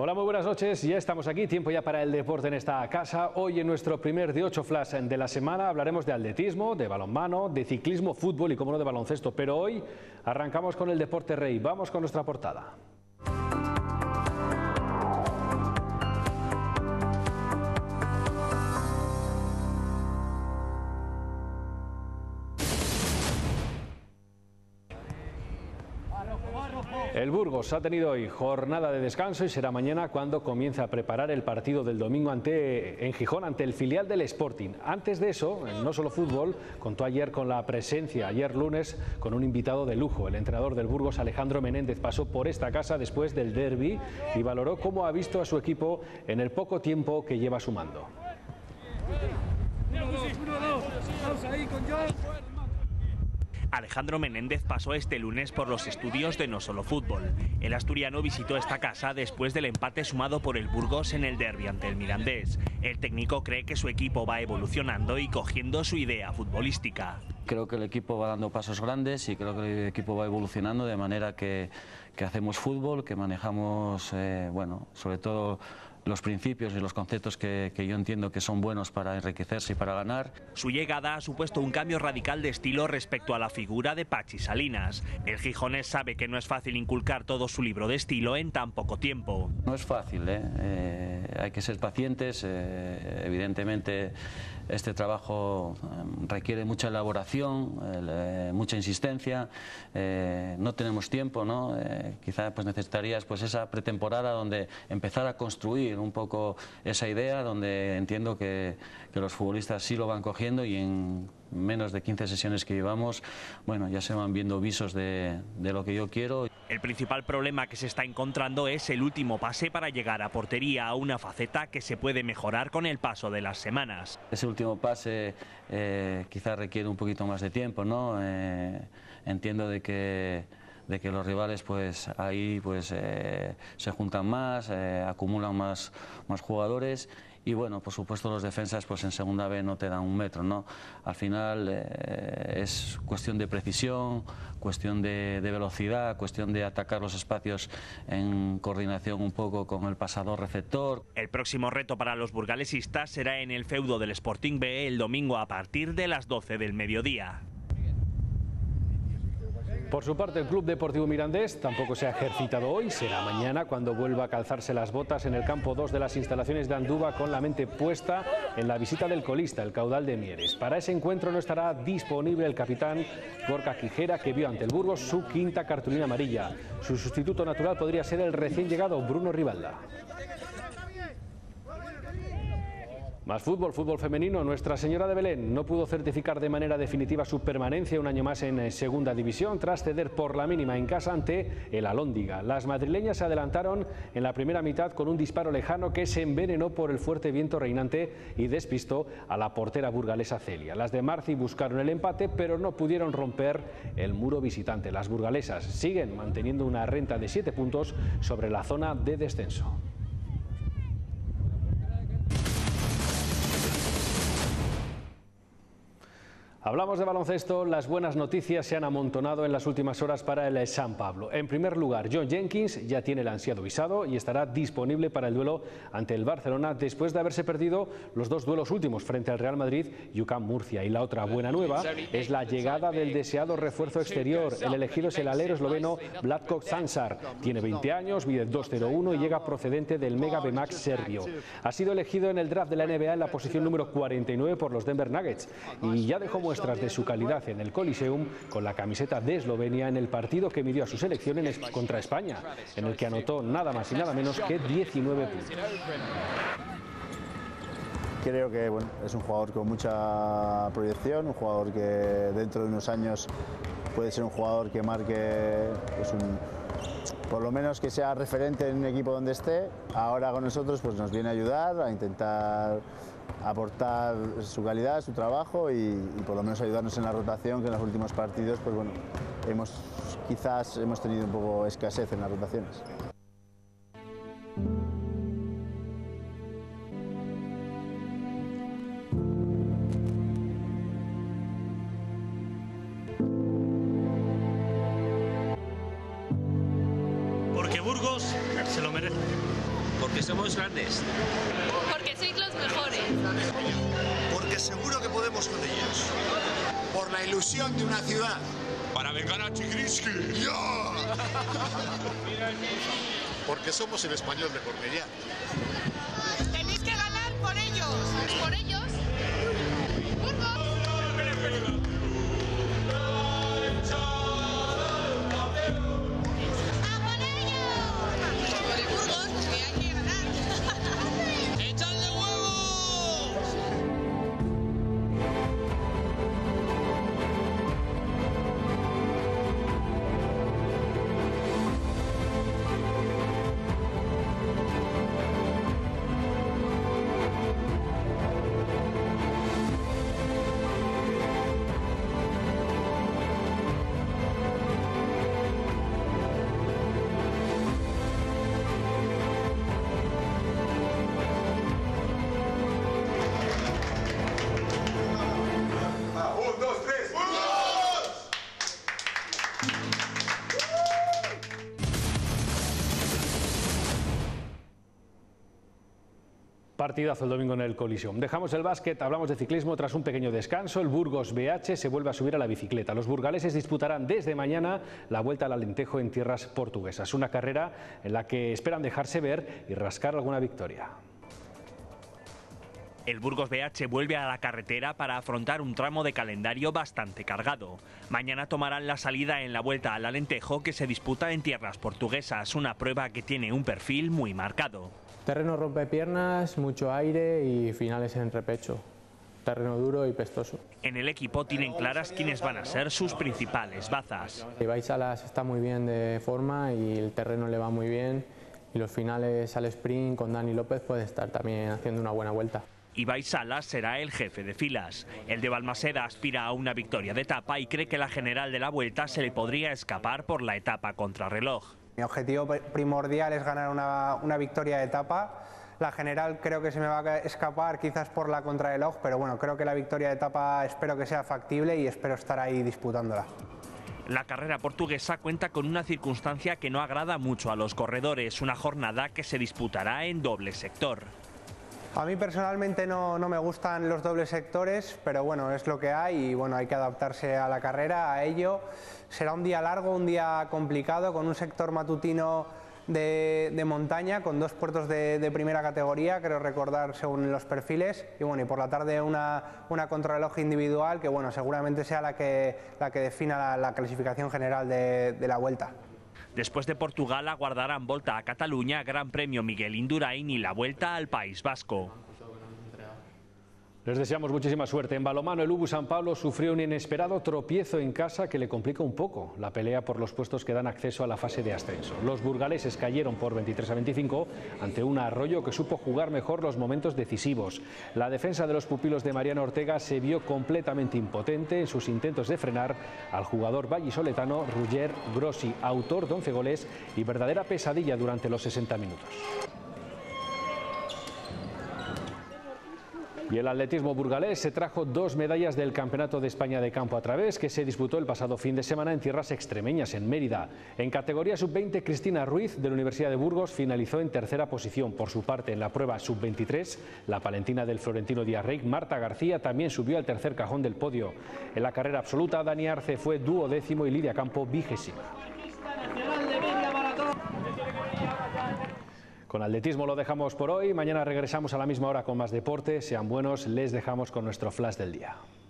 Hola, muy buenas noches. Ya estamos aquí, tiempo ya para el deporte en esta casa. Hoy en nuestro primer de 8 flash de la semana hablaremos de atletismo, de balonmano, de ciclismo, fútbol y, como no, de baloncesto. Pero hoy arrancamos con el deporte rey. Vamos con nuestra portada. El Burgos ha tenido hoy jornada de descanso y será mañana cuando comience a preparar el partido del domingo en Gijón ante el filial del Sporting. Antes de eso, en No Solo Fútbol contó ayer con la presencia, ayer lunes, con un invitado de lujo. El entrenador del Burgos, Alejandro Menéndez, pasó por esta casa después del derbi y valoró cómo ha visto a su equipo en el poco tiempo que lleva sumando. Alejandro Menéndez pasó este lunes por los estudios de No Solo Fútbol. El asturiano visitó esta casa después del empate sumado por el Burgos en el derbi ante el Mirandés. El técnico cree que su equipo va evolucionando y cogiendo su idea futbolística. Creo que el equipo va dando pasos grandes y creo que el equipo va evolucionando de manera que hacemos fútbol, que manejamos, sobre todo los principios y los conceptos que yo entiendo que son buenos para enriquecerse y para ganar. Su llegada ha supuesto un cambio radical de estilo respecto a la figura de Pachi Salinas. El gijonés sabe que no es fácil inculcar todo su libro de estilo en tan poco tiempo. No es fácil, hay que ser pacientes, evidentemente este trabajo requiere mucha elaboración, mucha insistencia, no tenemos tiempo, ¿no? Quizá pues necesitarías pues esa pretemporada donde empezar a construir un poco esa idea, donde entiendo que los futbolistas sí lo van cogiendo y en menos de 15 sesiones que llevamos, bueno, ya se van viendo visos de lo que yo quiero. El principal problema que se está encontrando es el último pase para llegar a portería, una faceta que se puede mejorar con el paso de las semanas. Ese último pase quizás requiere un poquito más de tiempo, ¿no? Entiendo de que los rivales pues ahí pues se juntan más, acumulan más jugadores. Y bueno, por supuesto los defensas pues en segunda B no te dan un metro, ¿no? Al final es cuestión de precisión, cuestión de velocidad, cuestión de atacar los espacios en coordinación un poco con el pasador receptor. El próximo reto para los burgalesistas será en el feudo del Sporting B el domingo a partir de las 12 del mediodía. Por su parte, el Club Deportivo Mirandés tampoco se ha ejercitado hoy. Será mañana cuando vuelva a calzarse las botas en el campo 2 de las instalaciones de Andúba, con la mente puesta en la visita del colista, el Caudal de Mieres. Para ese encuentro no estará disponible el capitán Gorka Quijera, que vio ante el Burgos su quinta cartulina amarilla. Su sustituto natural podría ser el recién llegado Bruno Rivalda. Más fútbol, fútbol femenino. Nuestra Señora de Belén no pudo certificar de manera definitiva su permanencia un año más en segunda división tras ceder por la mínima en casa ante el Alhóndiga. Las madrileñas se adelantaron en la primera mitad con un disparo lejano que se envenenó por el fuerte viento reinante y despistó a la portera burgalesa Celia. Las de Marci buscaron el empate, pero no pudieron romper el muro visitante. Las burgalesas siguen manteniendo una renta de 7 puntos sobre la zona de descenso. Hablamos de baloncesto. Las buenas noticias se han amontonado en las últimas horas para el San Pablo. En primer lugar, John Jenkins ya tiene el ansiado visado y estará disponible para el duelo ante el Barcelona después de haberse perdido los dos duelos últimos frente al Real Madrid y UCAM Murcia. Y la otra buena nueva es la llegada del deseado refuerzo exterior. El elegido es el alero esloveno Vlatko Cansar. Tiene 20 años, mide 2'01" y llega procedente del Mega BMAX serbio. Ha sido elegido en el draft de la NBA en la posición número 49 por los Denver Nuggets y ya dejó muestras de su calidad en el Coliseum con la camiseta de Eslovenia en el partido que midió a su selección contra España, en el que anotó nada más y nada menos que 19 puntos. Creo que es un jugador con mucha proyección, un jugador que dentro de unos años puede ser un jugador que marque por lo menos que sea referente en un equipo donde esté. Ahora con nosotros pues nos viene a ayudar, a intentar aportar su calidad, su trabajo y por lo menos ayudarnos en la rotación, que en los últimos partidos pues bueno, quizás hemos tenido un poco escasez en las rotaciones. Porque Burgos se lo merece. Porque somos grandes. Porque sois los mejores. Porque seguro que podemos con ellos. Por la ilusión de una ciudad. Para vengar a Chigrinsky. ¡Ya! Porque somos el Español de Cornellá. Tenéis que ganar por ellos. ¿Por ellos? Partidazo el domingo en el Coliseum. Dejamos el básquet, hablamos de ciclismo. Tras un pequeño descanso, el Burgos BH se vuelve a subir a la bicicleta. Los burgaleses disputarán desde mañana la Vuelta al Alentejo en tierras portuguesas. Una carrera en la que esperan dejarse ver y rascar alguna victoria. El Burgos BH vuelve a la carretera para afrontar un tramo de calendario bastante cargado. Mañana tomarán la salida en la Vuelta al Alentejo, que se disputa en tierras portuguesas, una prueba que tiene un perfil muy marcado. Terreno rompepiernas, mucho aire y finales en repecho. Terreno duro y pestoso. En el equipo tienen claras quiénes van a ser sus principales bazas. Ibai Salas está muy bien de forma y el terreno le va muy bien. Y los finales al sprint con Dani López puede estar también haciendo una buena vuelta. Ibai Salas será el jefe de filas. El de Balmaseda aspira a una victoria de etapa y cree que la general de la Vuelta se le podría escapar por la etapa contrarreloj. Mi objetivo primordial es ganar una victoria de etapa. La general creo que se me va a escapar quizás por la contrarreloj, pero bueno, creo que la victoria de etapa espero que sea factible y espero estar ahí disputándola. La carrera portuguesa cuenta con una circunstancia que no agrada mucho a los corredores, una jornada que se disputará en doble sector. A mí personalmente no me gustan los dobles sectores, pero bueno, es lo que hay y bueno, hay que adaptarse a la carrera, a ello. Será un día largo, un día complicado, con un sector matutino de montaña, con dos puertos de primera categoría, creo recordar según los perfiles, y bueno, y por la tarde una contrarreloj individual que bueno, seguramente sea la que defina la clasificación general de la Vuelta. Después de Portugal aguardarán Volta a Cataluña, Gran Premio Miguel Indurain y la Vuelta al País Vasco. Les deseamos muchísima suerte. En balonmano, el UBU San Pablo sufrió un inesperado tropiezo en casa que le complica un poco la pelea por los puestos que dan acceso a la fase de ascenso. Los burgaleses cayeron por 23-25 ante un Arroyo que supo jugar mejor los momentos decisivos. La defensa de los pupilos de Mariano Ortega se vio completamente impotente en sus intentos de frenar al jugador vallisoletano Roger Grossi, autor de 11 goles y verdadera pesadilla durante los 60 minutos. Y el atletismo burgalés se trajo 2 medallas del Campeonato de España de Campo a través, que se disputó el pasado fin de semana en tierras extremeñas, en Mérida. En categoría sub-20, Cristina Ruiz, de la Universidad de Burgos, finalizó en tercera posición. Por su parte, en la prueba sub-23, la palentina del Florentino Díaz Rey, Marta García, también subió al tercer cajón del podio. En la carrera absoluta, Dani Arce fue 12º y Lidia Campo 20ª. Con atletismo lo dejamos por hoy. Mañana regresamos a la misma hora con más deporte. Sean buenos, les dejamos con nuestro flash del día.